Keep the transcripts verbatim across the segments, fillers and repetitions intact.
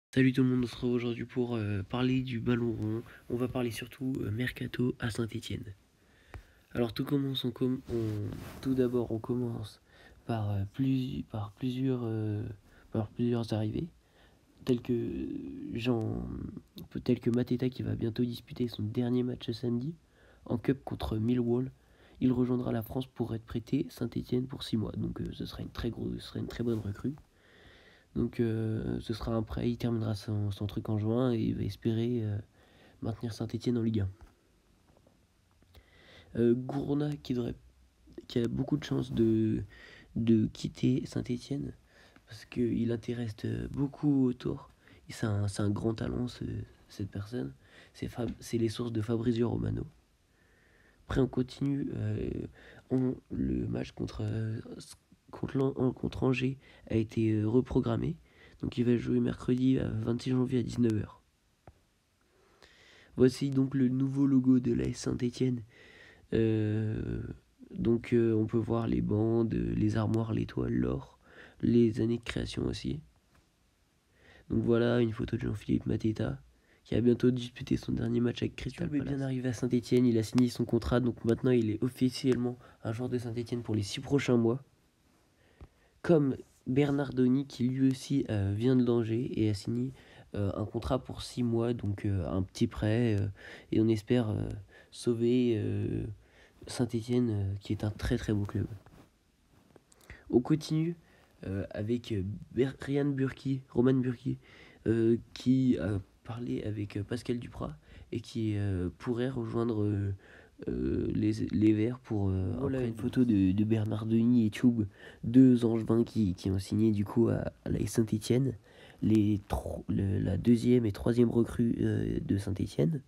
Salut tout le monde, on se retrouve aujourd'hui pour euh, parler du ballon rond. On va parler surtout euh, mercato à Saint-Étienne. Alors tout commence, on com on, tout d'abord on commence par, euh, plus, par, plusieurs, euh, par plusieurs arrivées, tels que Jean, tel que Mateta qui va bientôt disputer son dernier match samedi en Cup contre Millwall. Il rejoindra la France pour être prêté Saint-Étienne pour six mois, donc euh, ce sera une très grosse, ce sera une très bonne recrue. Donc euh, ce sera un prêt, il terminera son, son truc en juin et il va espérer euh, maintenir Saint-Étienne en Ligue un. Euh, Gourna qui, devrait, qui a beaucoup de chances de, de quitter Saint-Étienne parce qu'il intéresse beaucoup autour. C'est un, c'est un grand talent ce, cette personne. C'est, Fab, c'est les sources de Fabrizio Romano. Après on continue. Euh, on, le match contre, euh, contre, contre Angers a été euh, reprogrammé. Donc il va jouer mercredi vingt-six janvier à dix-neuf heures. Voici donc le nouveau logo de l'A S Saint-Étienne. Euh, donc euh, on peut voir les bandes, les armoires, l'étoile, l'or, les années de création aussi. Donc voilà une photo de Jean-Philippe Mateta qui a bientôt disputé son dernier match avec Crystal Palace. Il est bien arrivé à Saint-Étienne, il a signé son contrat, donc maintenant il est officiellement un joueur de Saint-Étienne pour les six prochains mois. Comme Bernardoni qui lui aussi euh, vient de Angers et a signé euh, un contrat pour six mois, donc euh, un petit prêt, euh, et on espère euh, sauver euh, Saint-Étienne euh, qui est un très très beau club. On continue euh, avec euh, Ryan Burki, Roman Burki, euh, qui a parlé avec euh, Pascal Duprat et qui euh, pourrait rejoindre euh, euh, les, les Verts pour euh, voilà une photo de, de Bernard Denis et Tchoub, deux Angevins qui, qui ont signé du coup à, à la Saint-Étienne, les le, la deuxième et troisième recrue euh, de Saint-Étienne.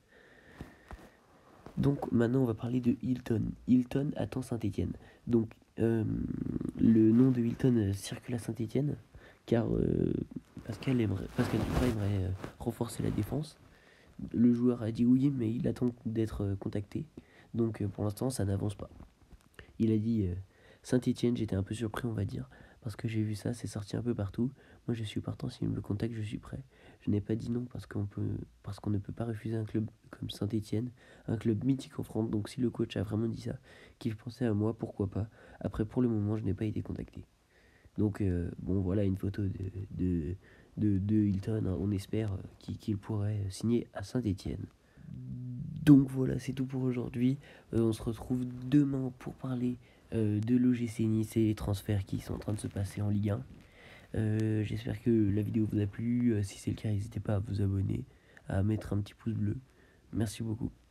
Donc maintenant on va parler de Hilton. Hilton attend Saint-Étienne. Donc euh, le nom de Hilton euh, circule à Saint-Étienne car euh, Pascal, aimerait, Pascal Duprat aimerait euh, renforcer la défense. Le joueur a dit oui mais il attend d'être euh, contacté. Donc euh, pour l'instant ça n'avance pas. Il a dit euh, Saint-Étienne, j'étais un peu surpris on va dire parce que j'ai vu ça, c'est sorti un peu partout. Moi je suis partant, s'il me contacte je suis prêt. Je n'ai pas dit non parce qu'on peut, parce qu'on ne peut pas refuser un club comme Saint-Étienne, un club mythique en France. Donc si le coach a vraiment dit ça, qu'il pensait à moi, pourquoi pas. Après pour le moment je n'ai pas été contacté. Donc euh, bon voilà une photo de, de, de, de Hilton, hein, on espère qu'il, qu'il pourrait signer à Saint-Étienne. Donc voilà c'est tout pour aujourd'hui. Euh, on se retrouve demain pour parler euh, de l'O G C Nice et les transferts qui sont en train de se passer en Ligue un. Euh, j'espère que la vidéo vous a plu. Euh, si c'est le cas, n'hésitez pas à vous abonner, à mettre un petit pouce bleu. Merci beaucoup.